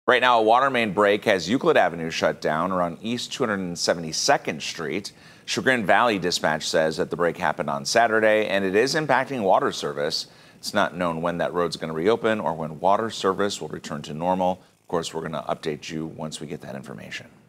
Right now, a water main break has Euclid Avenue shut down around East 272nd Street. Chagrin Valley Dispatch says that the break happened on Saturday, and it is impacting water service. It's not known when that road's going to reopen or when water service will return to normal. Of course, we're going to update you once we get that information.